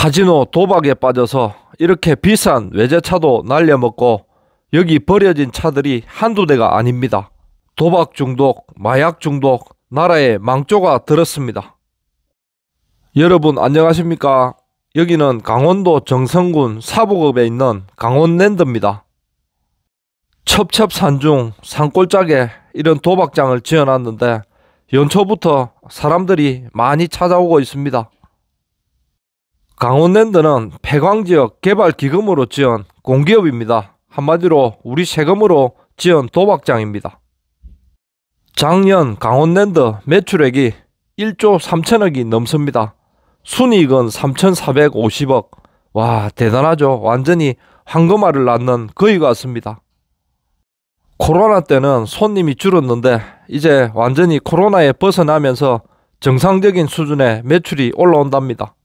카지노 도박에 빠져서 이렇게 비싼 외제차도 날려먹고 여기 버려진 차들이 한두 대가 아닙니다. 도박 중독, 마약 중독, 나라에 망조가 들었습니다. 여러분 안녕하십니까? 여기는 강원도 정선군 사복읍에 있는 강원랜드입니다. 첩첩산중 산골짜기에 이런 도박장을 지어놨는데 연초부터 사람들이 많이 찾아오고 있습니다. 강원랜드는 폐광지역 개발기금으로 지은 공기업입니다. 한마디로 우리 세금으로 지은 도박장입니다. 작년 강원랜드 매출액이 1조 3천억이 넘습니다. 순이익은 3,450억. 와, 대단하죠. 완전히 황금알을 낳는 거위 같습니다. 코로나 때는 손님이 줄었는데 이제 완전히 코로나에 벗어나면서 정상적인 수준의 매출이 올라온답니다.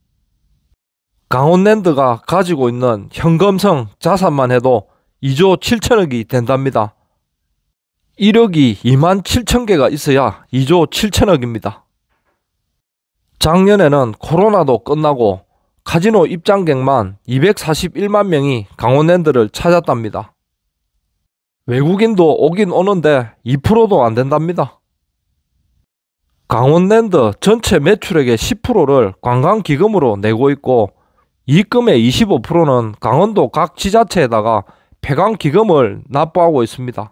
강원랜드가 가지고 있는 현금성 자산만 해도 2조 7천억이 된답니다. 1억이 2만 7천 개가 있어야 2조 7천억입니다. 작년에는 코로나도 끝나고 카지노 입장객만 241만 명이 강원랜드를 찾았답니다. 외국인도 오긴 오는데 2%도 안 된답니다. 강원랜드 전체 매출액의 10%를 관광기금으로 내고 있고 이익금의 25%는 강원도 각 지자체에다가 폐광기금을 납부하고 있습니다.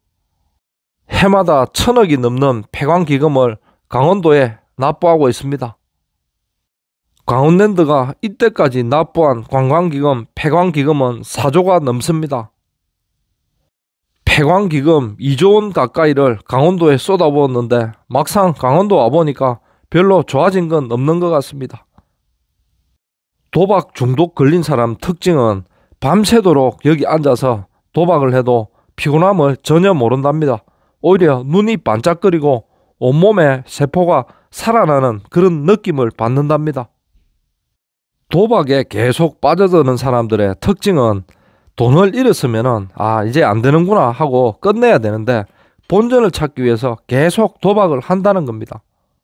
해마다 1,000억이 넘는 폐광기금을 강원도에 납부하고 있습니다. 강원랜드가 이때까지 납부한 관광기금, 폐광기금은 4조가 넘습니다. 폐광기금 2조 원 가까이를 강원도에 쏟아부었는데 막상 강원도 와보니까 별로 좋아진 건 없는 것 같습니다. 도박 중독 걸린 사람 특징은 밤새도록 여기 앉아서 도박을 해도 피곤함을 전혀 모른답니다. 오히려 눈이 반짝거리고 온몸에 세포가 살아나는 그런 느낌을 받는답니다. 도박에 계속 빠져드는 사람들의 특징은 돈을 잃었으면 이제 안 되는구나 하고 끝내야 되는데 본전을 찾기 위해서 계속 도박을 한다는 겁니다.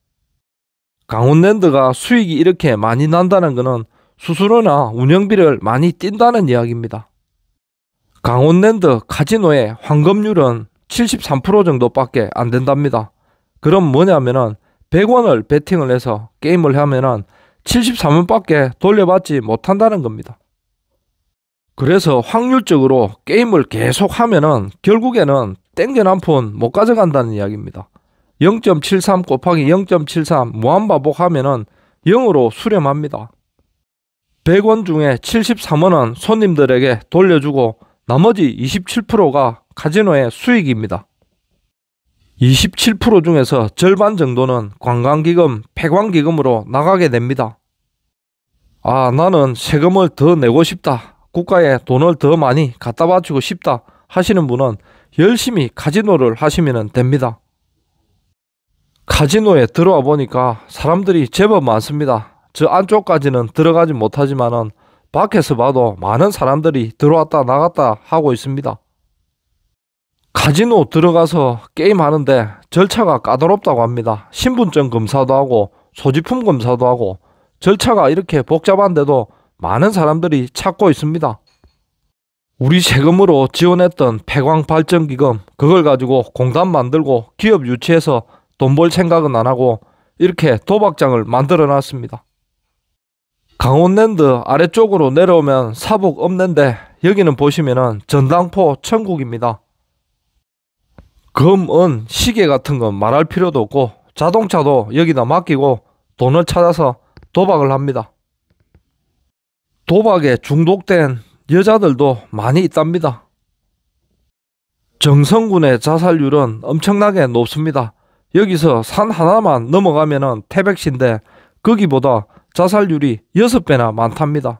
강원랜드가 수익이 이렇게 많이 난다는 것은 수수료나 운영비를 많이 띈다는 이야기입니다. 강원랜드 카지노의 환급률은 73% 정도밖에 안 된답니다. 그럼 뭐냐면은 100원을 베팅을 해서 게임을 하면은 73원밖에 돌려받지 못한다는 겁니다. 그래서 확률적으로 게임을 계속 하면은 결국에는 땡전 한 푼 못 가져간다는 이야기입니다. 0.73 곱하기 0.73 무한반복하면은 0으로 수렴합니다. 100원 중에 73원은 손님들에게 돌려주고 나머지 27%가 카지노의 수익입니다. 27% 중에서 절반 정도는 관광기금, 폐광기금으로 나가게 됩니다. 나는 세금을 더 내고 싶다, 국가에 돈을 더 많이 갖다 바치고 싶다 하시는 분은 열심히 카지노를 하시면 됩니다. 카지노에 들어와 보니까 사람들이 제법 많습니다. 저 안쪽까지는 들어가지 못하지만은 밖에서 봐도 많은 사람들이 들어왔다 나갔다 하고 있습니다. 카지노 들어가서 게임하는데 절차가 까다롭다고 합니다. 신분증 검사도 하고 소지품 검사도 하고 절차가 이렇게 복잡한데도 많은 사람들이 찾고 있습니다. 우리 세금으로 지원했던 폐광발전기금 그걸 가지고 공단 만들고 기업 유치해서 돈 벌 생각은 안 하고 이렇게 도박장을 만들어 놨습니다. 강원랜드 아래쪽으로 내려오면 사복 없는데 여기는 보시면은 전당포 천국입니다. 금, 은, 시계 같은 건 말할 필요도 없고 자동차도 여기다 맡기고 돈을 찾아서 도박을 합니다. 도박에 중독된 여자들도 많이 있답니다. 정선군의 자살률은 엄청나게 높습니다. 여기서 산 하나만 넘어가면은 태백시인데 거기보다 자살률이 6배나 많답니다.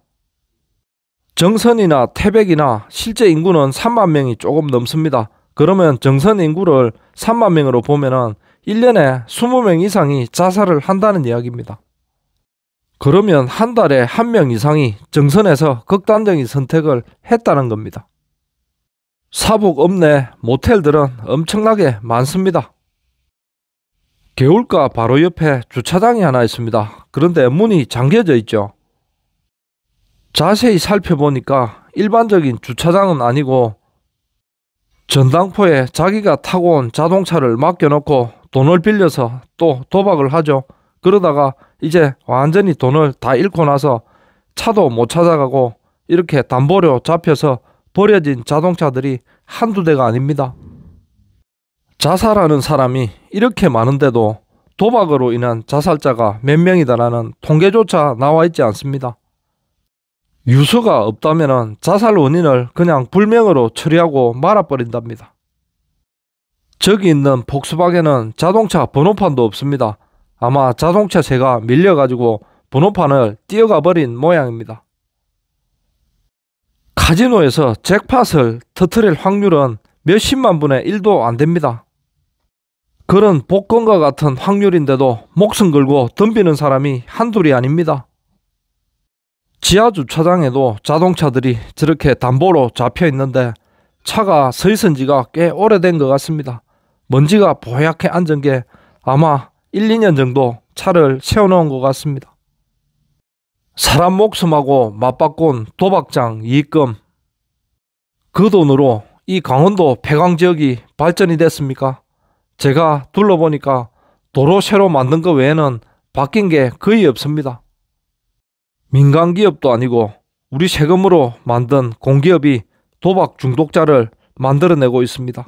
정선이나 태백이나 실제 인구는 3만 명이 조금 넘습니다. 그러면 정선 인구를 3만 명으로 보면은 1년에 20명 이상이 자살을 한다는 이야기입니다. 그러면 한 달에 한 명 이상이 정선에서 극단적인 선택을 했다는 겁니다. 사복 읍내 모텔들은 엄청나게 많습니다. 개울가 바로 옆에 주차장이 하나 있습니다. 그런데 문이 잠겨져 있죠. 자세히 살펴보니까 일반적인 주차장은 아니고 전당포에 자기가 타고 온 자동차를 맡겨놓고 돈을 빌려서 또 도박을 하죠. 그러다가 이제 완전히 돈을 다 잃고 나서 차도 못 찾아가고 이렇게 담보로 잡혀서 버려진 자동차들이 한두 대가 아닙니다. 자살하는 사람이 이렇게 많은데도 도박으로 인한 자살자가 몇 명이다라는 통계조차 나와 있지 않습니다. 유서가 없다면 자살 원인을 그냥 불명으로 처리하고 말아버린답니다. 저기 있는 폭스바겐은 자동차 번호판도 없습니다. 아마 자동차세가 밀려가지고 번호판을 띄어가 버린 모양입니다. 카지노에서 잭팟을 터뜨릴 확률은 몇십만 분의 1도 안 됩니다. 그런 복권과 같은 확률인데도 목숨 걸고 덤비는 사람이 한둘이 아닙니다. 지하 주차장에도 자동차들이 저렇게 담보로 잡혀 있는데 차가 서 있은 지가 꽤 오래된 것 같습니다. 먼지가 뽀얗게 앉은 게 아마 1, 2년 정도 차를 세워놓은 것 같습니다. 사람 목숨하고 맞바꾼 도박장 이익금, 그 돈으로 이 강원도 폐광 지역이 발전이 됐습니까? 제가 둘러보니까 도로 새로 만든 것 외에는 바뀐 게 거의 없습니다. 민간 기업도 아니고 우리 세금으로 만든 공기업이 도박 중독자를 만들어내고 있습니다.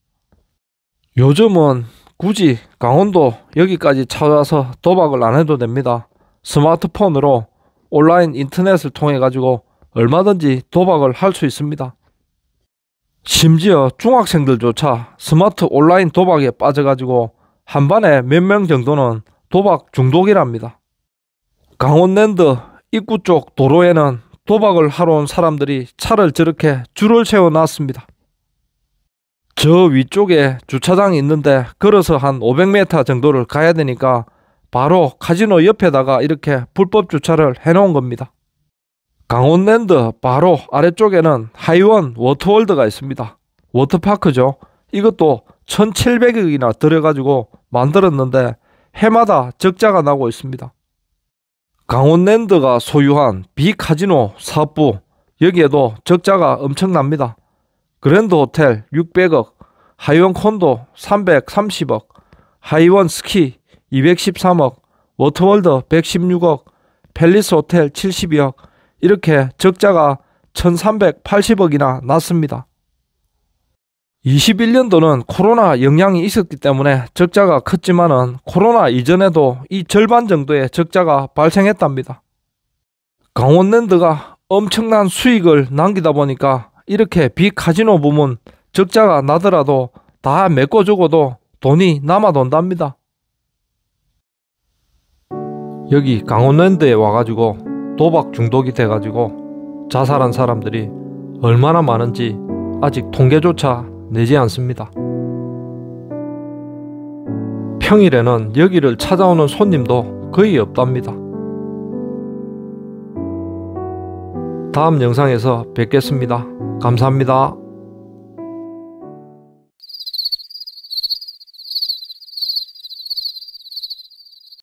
요즘은 굳이 강원도 여기까지 찾아와서 도박을 안 해도 됩니다. 스마트폰으로 온라인 인터넷을 통해 가지고 얼마든지 도박을 할 수 있습니다. 심지어 중학생들조차 스마트 온라인 도박에 빠져가지고 한반에 몇 명 정도는 도박 중독이랍니다. 강원랜드 입구 쪽 도로에는 도박을 하러 온 사람들이 차를 저렇게 줄을 세워놨습니다. 저 위쪽에 주차장이 있는데 걸어서 한 500m 정도를 가야 되니까 바로 카지노 옆에다가 이렇게 불법 주차를 해놓은 겁니다. 강원랜드 바로 아래쪽에는 하이원 워터월드가 있습니다. 워터파크죠. 이것도 1700억이나 들여가지고 만들었는데 해마다 적자가 나고 있습니다. 강원랜드가 소유한 비카지노 사업부, 여기에도 적자가 엄청납니다. 그랜드 호텔 600억, 하이원 콘도 330억, 하이원 스키 213억, 워터월드 116억, 팰리스 호텔 72억, 이렇게 적자가 1380억이나 났습니다. 21년도는 코로나 영향이 있었기 때문에 적자가 컸지만은 코로나 이전에도 이 절반 정도의 적자가 발생했답니다. 강원랜드가 엄청난 수익을 남기다 보니까 이렇게 비카지노 부문 적자가 나더라도 다 메꿔주고도 돈이 남아돈답니다. 여기 강원랜드에 와가지고 도박 중독이 돼가지고 자살한 사람들이 얼마나 많은지 아직 통계조차 내지 않습니다. 평일에는 여기를 찾아오는 손님도 거의 없답니다. 다음 영상에서 뵙겠습니다. 감사합니다.